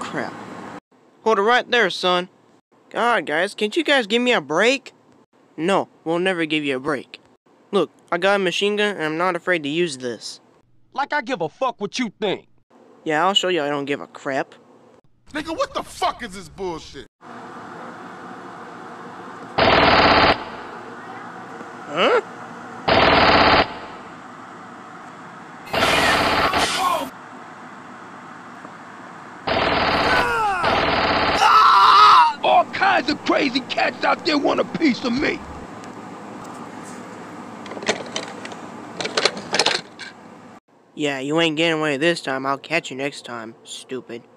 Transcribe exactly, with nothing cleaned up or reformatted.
crap. Hold it right there, son. God, guys, can't you guys give me a break? No, we'll never give you a break. Look, I got a machine gun and I'm not afraid to use this. Like I give a fuck what you think. Yeah, I'll show you I don't give a crap. Nigga, what the fuck is this bullshit? Huh? All kinds of crazy cats out there want a piece of me. Yeah, you ain't getting away this time. I'll catch you next time, stupid.